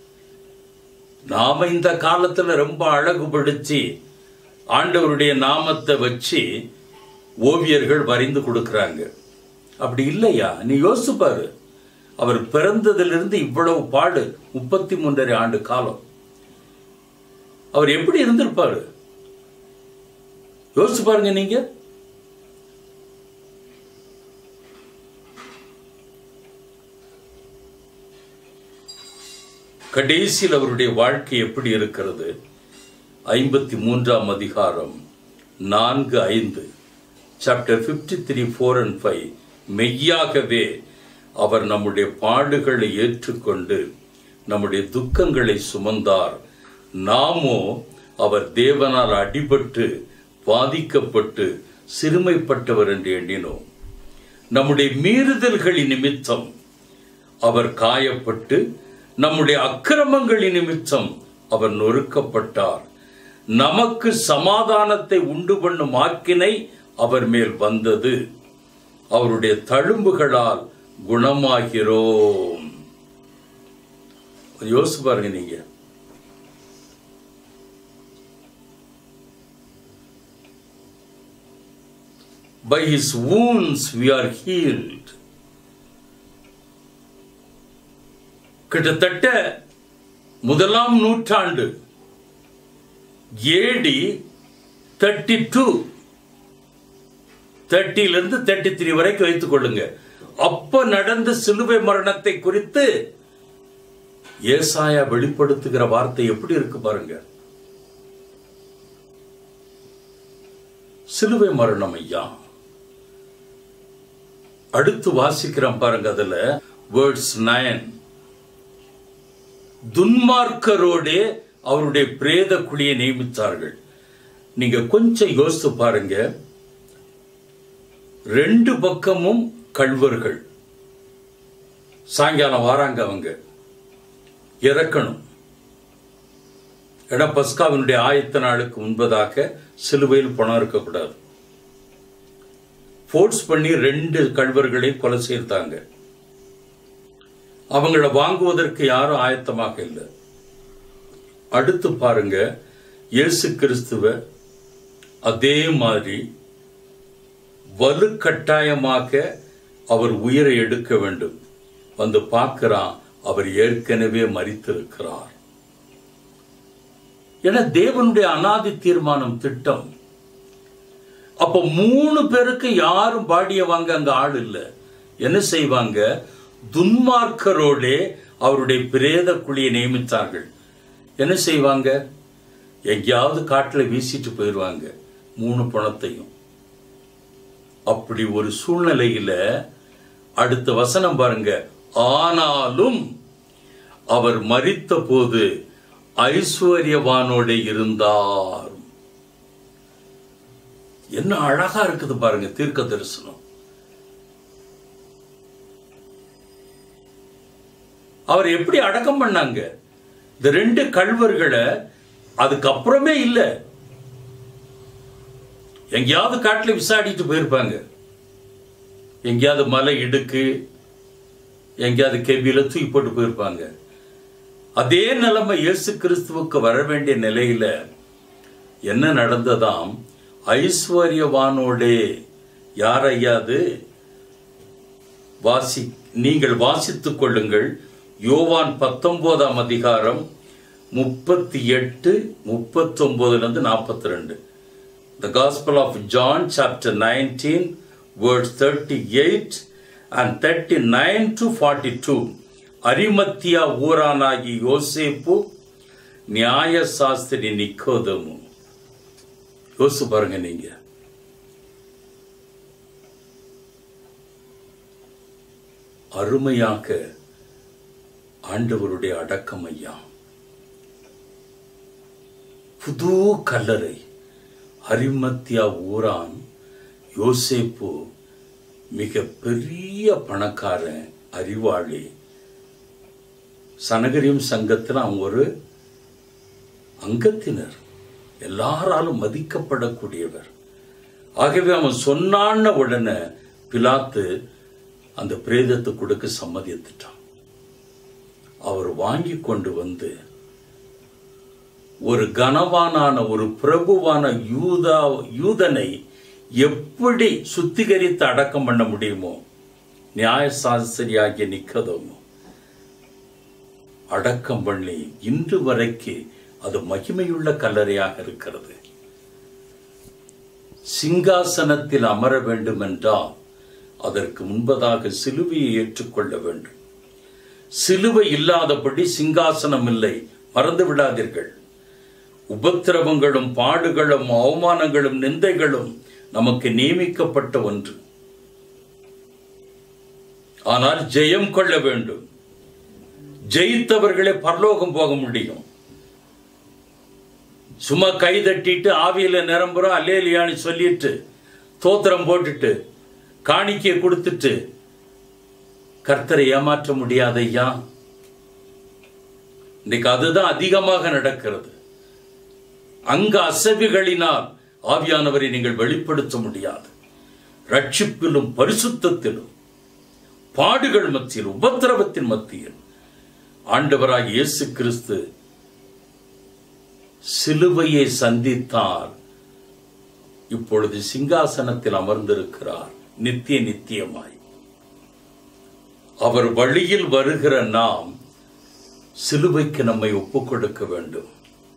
நாம இந்த காலத்துல ரொம்ப அழகுபடுத்தி ஆண்டவருடைய நாமத்தை வச்சு ஓவியர்கள் வரைந்து கொடுக்கிறாங்க. அப்படி இல்லையா? நீ யோசிச்சு பாரு. அவர் பிறந்ததிலிருந்து இவ்வளவு பாடு, 33.5 ஆண்டு காலம் அவர் எப்படி இருந்திருப்பாரு? யோசிச்சு பாருங்க நீங்க. கடைசியில் அவருடைய வாழ்க்கை எப்படி இருக்கிறது? 53ஆம் அதிகாரம் 4-5, சாப்டர் 53, 4 and 5. மெய்யாகவே அவர் நம்முடைய பாடுகளை ஏற்றுக்கொண்டு நம்முடைய துக்கங்களை சுமந்தார். நாமோ அவர் தேவனால் அடிபட்டு பாதிக்கப்பட்டு சிறுமைப்பட்டவர் என்று எண்ணினோம். நம்முடைய மீறுதல்களின் நிமித்தம் அவர் காயப்பட்டு, நம்முடைய அக்கிரமங்களின் நிமித்தம் அவர் நொறுக்கப்பட்டார். நமக்கு சமாதானத்தை உண்டு பண்ணும் ஆக்கினை அவர் மேல் வந்தது. அவருடைய தழும்புகளால் குணமாகிறோம். யோசிச்சு பாருங்க நீங்க. By his wounds we are healed. கிட்டத்தட்ட 1ஆம் நூற்றாண்டு AD 32, 30 33 வரைக்கும் வைத்துக் கொள்ளுங்க. அப்ப நடந்த சிலுவை மரணத்தை குறித்து ஏசாயா வெளிப்படுத்துகிற வார்த்தை எப்படி இருக்கு பாருங்க. சிலுவை மரணம் ஐயா. அடுத்து வாசிக்கிறோம் பாருங்க. அதுல வேர்ட்ஸ் 9, துன்மார்க்கரோடே அவருடைய பிரேத குழியை நியமித்தார்கள். நீங்க கொஞ்சம் யோசித்து பாருங்க. 2 பக்கமும் கள்வர்கள். சாயங்காலம் வாராங்க, அவங்க இறக்கணும். ஏன்னா பஸ்காவினுடைய ஆயத்த நாளுக்கு முன்பதாக சிலுவையில் பணம் இருக்கக்கூடாது. ஃபோர்ஸ் பண்ணி 2 கள்வர்களை கொலை செய்தாங்க. அவங்கள வாங்குவதற்கு யாரும் ஆயத்தமாக இல்லை. அடுத்து பாருங்க, இயேசு கிறிஸ்துவ அதே மாதிரி வலுக்கட்டாயமாக அவர் உயிரை எடுக்க வேண்டும். வந்து பார்க்கிறான், அவர் ஏற்கனவே மரித்திருக்கிறார். என தேவனுடைய அநாதி தீர்மானம், திட்டம். அப்ப 3 பேருக்கு யாரும் பாடிய வாங்க அங்க ஆள் இல்லை. என்ன செய்வாங்க? துன்மார்க்கரோடே அவருடைய பிரேத குழியை நியமித்தார்கள். என்ன செய்வாங்க? எங்கேயாவது காட்டுல வீசிட்டு போயிடுவாங்க 3 பணத்தையும். அப்படி ஒரு சூழ்நிலையில அடுத்த வசனம் பாருங்க. ஆனாலும் அவர் மரித்த போது ஐஸ்வர்யவானோட இருந்தார். என்ன அழகா இருக்குது பாருங்க தீர்க்க தரிசனம். அவர் எப்படி அடக்கம் பண்ணாங்க? இந்த 2 கள்வர்களை அதுக்கப்புறமே இல்ல, எங்கேயாவது காட்டுல விசாடிட்டு போயிருப்பாங்க. எங்கேயாவது மலை இடுக்கு, எங்கேயாவது கெபியில தூக்கி போட்டு போயிருப்பாங்க. அதே நிலைமை இயேசு கிறிஸ்துவுக்கு வர வேண்டிய நிலையில என்ன நடந்ததாம்? ஐஸ்வர்யவானோடே. யார் ஐயாது? நீங்கள் வாசித்துக் கொள்ளுங்கள். யோவான் 19ஆம் அதிகாரம் 38, 39 42. The Gospel of John chapter 19 verse 38 and 39 to 42. Arimathea ஊரானாகி யோசேப்பு, நியாய சாஸ்திரி நிக்கோதேமு. யோசிச்சு பாருங்க நீங்க. அருமையாக ஆண்டவருடைய அடக்கம் ஐயா. புது கல்லறை. அரிமத்தியா ஊரான் யோசேப்பு மிக பெரிய பணக்காரன், அறிவாளி. சனகரியம் சங்கத்தில் அவன் ஒரு அங்கத்தினர், எல்லாராலும் மதிக்கப்படக்கூடியவர். ஆகவே அவன் சொன்னான்னு உடனே பிலாத்து அந்த பிரேதத்தை கொடுக்க சம்மதித்துட்டான். அவர் வாங்கி கொண்டு வந்து ஒரு கனவானான ஒரு பிரபுவான யூதனை எப்படி சுத்திகரித்து அடக்கம் பண்ண முடியுமோ, நியாயசாஸ்திரியாகிய நிக்கதோமோ அடக்கம் பண்ணி இன்று வரைக்கு அது மகிமையுள்ள கல்லறையாக இருக்கிறது. சிங்காசனத்தில் அமர வேண்டும் என்றால் அதற்கு முன்பதாக சிலுவையை ஏற்றுக்கொள்ள வேண்டும். சிலுவை இல்லாதபடி சிங்காசனம் இல்லை, மறந்து விடாதீர்கள். உபத்திரவங்களும் பாடுகளும் அவமானங்களும் நிந்தைகளும் நமக்கு நியமிக்கப்பட்ட ஒன்று. ஆனால் ஜெயம் கொள்ள வேண்டும். ஜெயித்தவர்களே பரலோகம் போக முடியும். சும்மா கை தட்டிட்டு ஆவியில நிரம்புறோம் அல்லேலியான்னு சொல்லிட்டு தோத்திரம் போட்டுட்டு காணிக்கையை கொடுத்துட்டு கர்த்தரை ஏமாற்ற முடியாது ஐயா. இன்னைக்கு அதுதான் அதிகமாக நடக்கிறது. அங்க அசைவுகளினால் ஆவியானவரை நீங்கள் வெளிப்படுத்த முடியாது. ரட்சிப்பிலும் பரிசுத்தத்திலும் பாடுகள் மத்தியில் உபத்திரவத்தின் மத்தியில் ஆண்டவராய் இயேசு கிறிஸ்து சிலுவையை சந்தித்தார். இப்பொழுது சிங்காசனத்தில் அமர்ந்திருக்கிறார் நித்திய நித்தியமாய். அவர் வழியில் வருகிற நாம் சிலுவைக்கு நம்மை ஒப்புக் கொடுக்க வேண்டும்.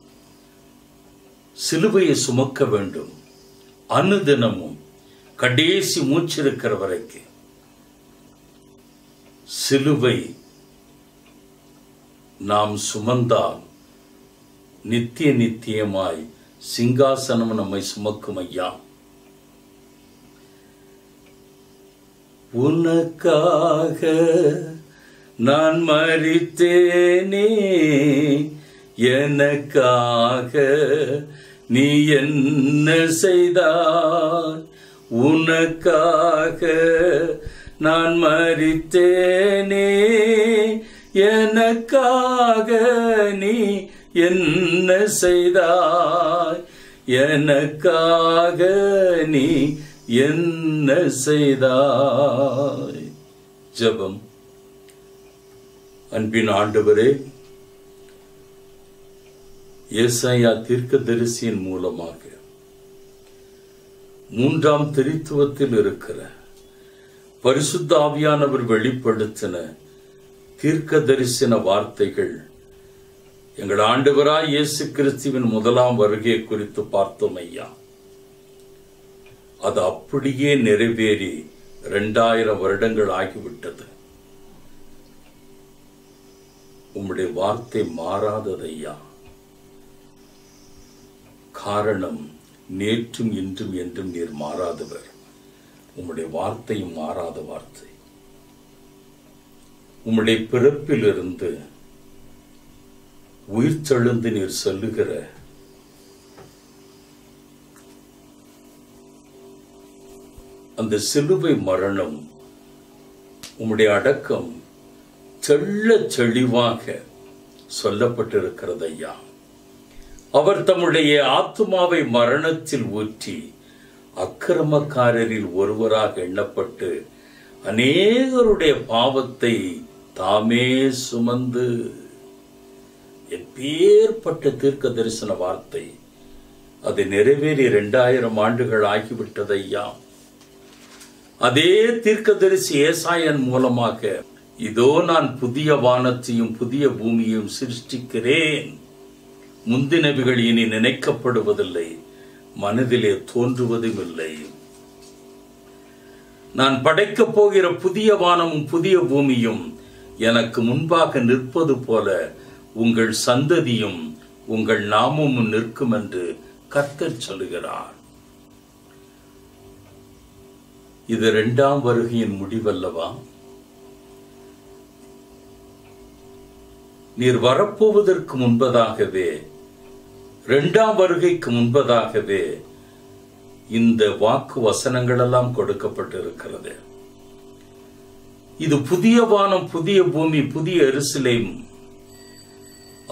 சிலுவையை சுமக்க வேண்டும். அனுதினமும் கடைசி மூச்சிருக்கிற வரைக்கும் சிலுவை நாம் சுமந்தால் நித்திய நித்தியமாய் சிங்காசனம் நம்மை சுமக்கும் ஐயா. உனக்காக நான் மரித்தேனே, எனக்காக நீ என்ன செய்தாய்? உனக்காக நான் மரித்தேனே, எனக்காக நீ என்ன செய்தாய்? எனக்காக நீ என்ன செய்தாய்? ஜெபம். அன்பின் ஆண்டவரே, ஏசாயா தீர்க்கதரிசியின் மூலமாக 3ஆம் திரித்துவத்தில் இருக்கிற பரிசுத்த ஆவியானவர் வெளிப்படுத்தின தீர்க்க தரிசன வார்த்தைகள் எங்கள் ஆண்டவராய் இயேசு கிறிஸ்துவின் 1ஆம் வருகை குறித்து பார்த்தோம் ஐயா. அது அப்படியே நிறைவேறி 2000 வருடங்கள் ஆகிவிட்டது. உம்முடைய வார்த்தை மாறாதது ஐயா. காரணம், நேற்றும் இன்றும் என்றும் நீர் மாறாதவர். உம்முடைய வார்த்தையும் மாறாத வார்த்தை. உம்முடைய பிறப்பிலிருந்து உயிர் தெழுந்து நீர் சொல்லுகிற அந்த சிலுவை மரணம், உம்முடைய அடக்கம் தெள்ளத் தெளிவாக சொல்லப்பட்டிருக்கிறது ஐயா. அவர் தம்முடைய ஆத்துமாவை மரணத்தில் ஊற்றி அக்கிரமக்காரரில் ஒருவராக எண்ணப்பட்டு அநேகருடைய பாவத்தை தாமே சுமந்து, எப்பேற்பட்ட தீர்க்க தரிசன வார்த்தை! அது நிறைவேறி 2000 ஆண்டுகள் ஆகிவிட்டது ஐயா. அதே தீர்க்கதரிசி ஏசாயன் மூலமாக, இதோ நான் புதிய வானத்தையும் புதிய பூமியையும் சிருஷ்டிக்கிறேன், முந்தினவைகள் இனி நினைக்கப்படுவதில்லை, மனதிலே தோன்றுவதும் இல்லை. நான் படைக்கப் போகிற புதிய வானமும் புதிய பூமியும் எனக்கு முன்பாக நிற்பது போல உங்கள் சந்ததியும் உங்கள் நாமமும் நிற்கும் என்று கர்த்தர் சொல்லுகிறார். இது 2ஆம் வருகையின் முடிவல்லவா? நீர் வரப்போவதற்கு முன்பதாகவே, 2ஆம் வருகைக்கு முன்பதாகவே இந்த வாக்கு வசனங்கள் எல்லாம் கொடுக்கப்பட்டிருக்கிறது. இது புதிய வானம் புதிய பூமி புதிய எருசலேம்.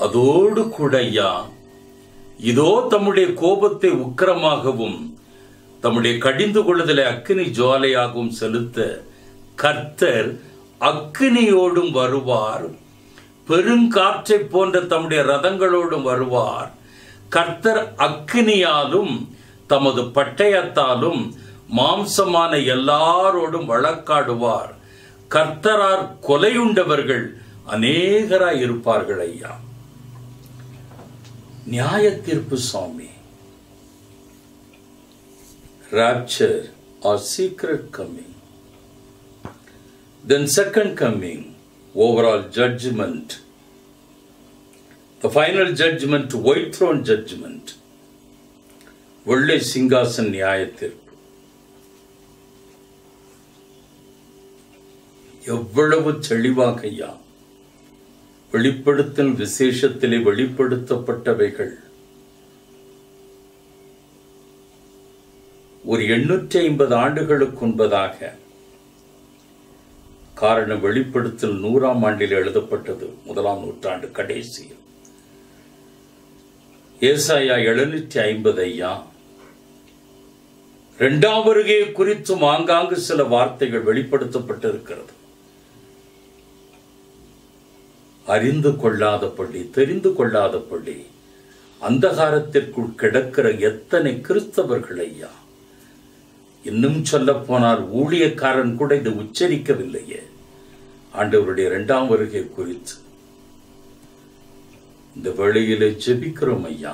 அதோடு கூட ஐயா, இதோ தம்முடைய கோபத்தை உக்கிரமாகவும் தம்முடைய கடிந்து கொள்ளுதலை அக்கினி ஜுவாலையாகவும் செலுத்த கர்த்தர் அக்கினியோடும் வருவார், பெருங்காற்றை போன்ற தம்முடைய ரதங்களோடும் வருவார். கர்த்தர் அக்கினியாலும் தமது பட்டயத்தாலும் மாம்சமான எல்லாரோடும் வழக்காடுவார். கர்த்தரால் கொலையுண்டவர்கள் அநேகராய் இருப்பார்கள். ஐயா, நியாய தீர்ப்பு சுவாமி. Rapture or secret coming. Then second coming, overall judgment. The final judgment, white throne judgment. வெள்ளை சிங்காசன் நியாய தீர்ப்பு. எவ்வளவு தெளிவாக ஐயா வெளிப்படுத்தல் விசேஷத்திலே வெளிப்படுத்தப்பட்டவைகள் ஒரு 850 ஆண்டுகளுக்கு முன்பதாக. காரணம், வெளிப்படுத்தல் 100ஆம் ஆண்டில் எழுதப்பட்டது, 1ஆம் நூற்றாண்டு கடைசியில். ஏசாயா 750 ஐயா. 2ஆம் வருகை குறித்தும் ஆங்காங்கு சில வார்த்தைகள் வெளிப்படுத்தப்பட்டிருக்கிறது. அறிந்து கொள்ளாதபடி, தெரிந்து கொள்ளாதபடி அந்தகாரத்திற்குள் கிடக்கிற எத்தனை கிறிஸ்தவர்கள் ஐயா. இன்னும் சொல்ல போனால் ஊழியக்காரன் கூட இது உச்சரிக்கவில்லையே, ஆண்டவருடைய 2ஆம் வருகை குறித்து. இந்த வேளையிலே ஜெபிக்கிறோம் ஐயா,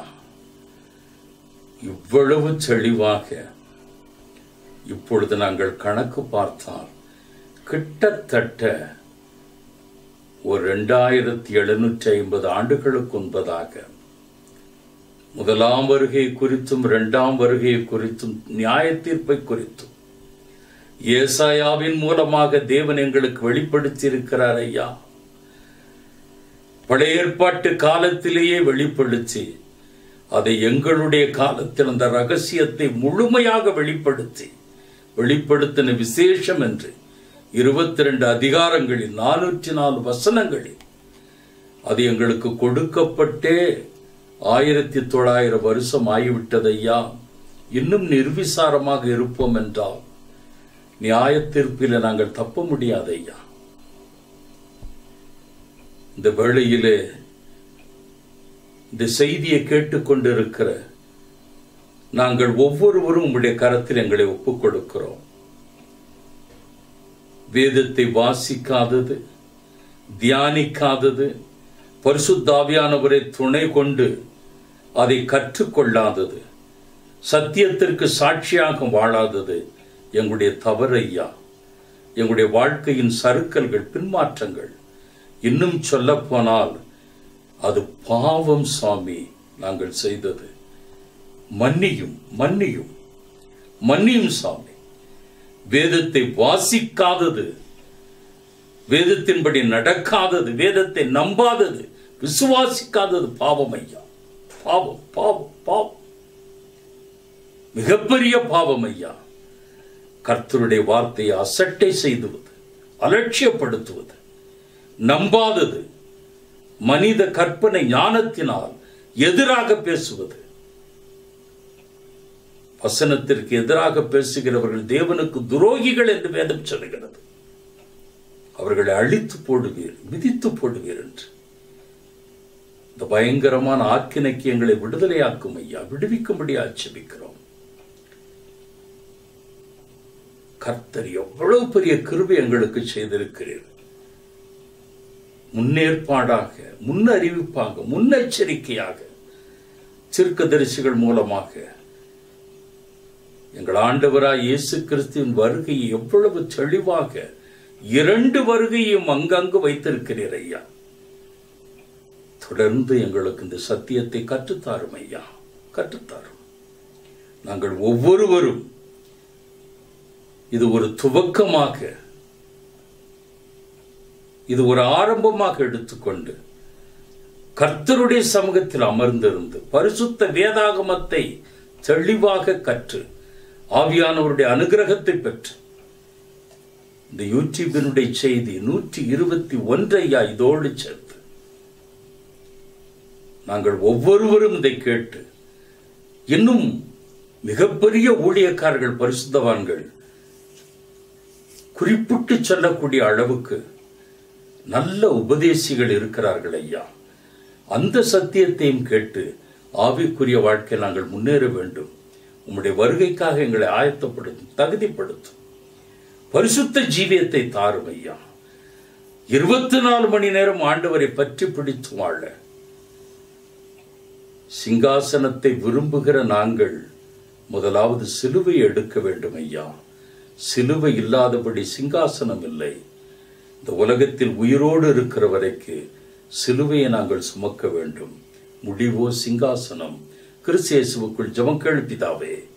இவ்வளவு தெளிவாக. இப்பொழுது நாங்கள் கணக்கு பார்த்தால் கிட்டத்தட்ட ஒரு 2750 ஆண்டுகளுக்கு முன்பதாக 1ஆம் வருகை குறித்தும் 2ஆம் வருகை குறித்தும் நியாய தீர்ப்பை குறித்தும் ஏசாயாவின் மூலமாக தேவன் எங்களுக்கு வெளிப்படுத்தி இருக்கிறார் ஐயா. பழைய ஏற்பாட்டு காலத்திலேயே வெளிப்படுத்தி அதை எங்களுடைய காலத்தில் அந்த ரகசியத்தை முழுமையாக வெளிப்படுத்தின விசேஷம் என்று 22 அதிகாரங்களில் 404 வசனங்களில் அது எங்களுக்கு கொடுக்கப்பட்டே 1900 வருஷம் ஆகிவிட்டது ஐயா. இன்னும் நிர்விசாரமாக இருப்போம் என்றால் நியாய தீர்ப்பில் நாங்கள் தப்ப முடியாது ஐயா. இந்த வேளையிலே இந்த செய்தியை கேட்டுக்கொண்டிருக்கிற நாங்கள் ஒவ்வொருவரும் உங்களுடைய கரத்தில் எங்களை ஒப்புக் கொடுக்கிறோம். வேதத்தை வாசிக்காதது, தியானிக்காதது, பரிசுத்த ஆவியானவரை துணை கொண்டு அதை கற்றுக்கொள்ளாதது, சத்தியத்திற்கு சாட்சியாக வாழாதது எங்களுடைய தவறு ஐயா. எங்களுடைய வாழ்க்கையின் சறுக்கல்கள், பின்மாற்றங்கள். இன்னும் சொல்ல போனால் அது பாவம் சுவாமி நாங்கள் செய்தது. மன்னியும் மன்னியும் மன்னியும் சுவாமி. வேதத்தை வாசிக்காதது, வேதத்தின்படி நடக்காதது, வேதத்தை நம்பாதது, விசுவாசிக்காதது பாவம் ஐயா. பாவம் பாவம் பாவம், மிகப்பெரிய பாவம் ஐயா. கர்த்தருடைய வார்த்தையை அசட்டை செய்துவது, அலட்சியப்படுத்துவது, நம்பாதது, மனித கற்பனை ஞானத்தினால் எதிராக பேசுவது. வசனத்திற்கு எதிராக பேசுகிறவர்கள் தேவனுக்கு துரோகிகள் என்று வேதம் சொல்லுகிறது. அவர்களை அழித்து போடுவீர், மிதித்து போடுவீர் என்று. இந்த பயங்கரமான ஆக்கினைக்கு எங்களை விடுதலையாக்கும் ஐயா, விடுவிக்கும்படி ஆட்சேபிக்கிறோம். கர்த்தர் எவ்வளவு பெரிய கிருபை எங்களுக்கு செய்திருக்கிறீர். முன்னேற்பாடாக, முன்னறிவிப்பாக, முன்னெச்சரிக்கையாக தீர்க்கதரிசிகள் மூலமாக எங்கள் ஆண்டவராய் இயேசு கிறிஸ்துவின் வருகையை எவ்வளவு தெளிவாக 2 வருகையும் அங்கங்கு வைத்திருக்கிறீர் ஐயா. தொடர்ந்து எங்களுக்கு இந்த சத்தியத்தை கற்றுத்தாரும் ஐயா, கற்றுத்தாரும். நாங்கள் ஒவ்வொருவரும் இது ஒரு துவக்கமாக, இது ஒரு ஆரம்பமாக எடுத்துக்கொண்டு கர்த்தருடைய சமூகத்தில் அமர்ந்திருந்து பரிசுத்த வேதாகமத்தை தெளிவாக கற்று ஆவியானவருடைய அனுகிரகத்தை பெற்று இந்த யூடியூபினுடைய செய்தி 121 ஐயா இதோடு சேர்த்து நாங்கள் ஒவ்வொருவரும் இதை கேட்டு இன்னும் மிகப்பெரிய ஊழியக்காரர்கள், பரிசுத்தவான்கள் குறிப்பிட்டு சொல்லக்கூடிய அளவுக்கு நல்ல உபதேசிகள் இருக்கிறார்கள் ஐயா. அந்த சத்தியத்தையும் கேட்டு ஆவிக்குரிய வாழ்க்கை நாங்கள் முன்னேற வேண்டும். உம்முடைய வருகைக்காக எங்களை ஆயத்தப்படுத்தும், தகுதிப்படுத்தும். பரிசுத்த ஜீவியத்தை தாரும் ஐயா. 24 மணி நேரம் ஆண்டவரை பற்றி பிடித்து வாழ சிங்காசனத்தை விரும்புகிற நாங்கள் முதலாவது சிலுவை எடுக்க வேண்டும் ஐயா. சிலுவை இல்லாதபடி சிங்காசனம் இல்லை. இந்த உலகத்தில் உயிரோடு இருக்கிற வரைக்கு சிலுவையை நாங்கள் சுமக்க வேண்டும். முடிவோ சிங்காசனம். கிறிஸ்து இயேசுவுக்குள் ஜெபம் கேளு பிதாவே.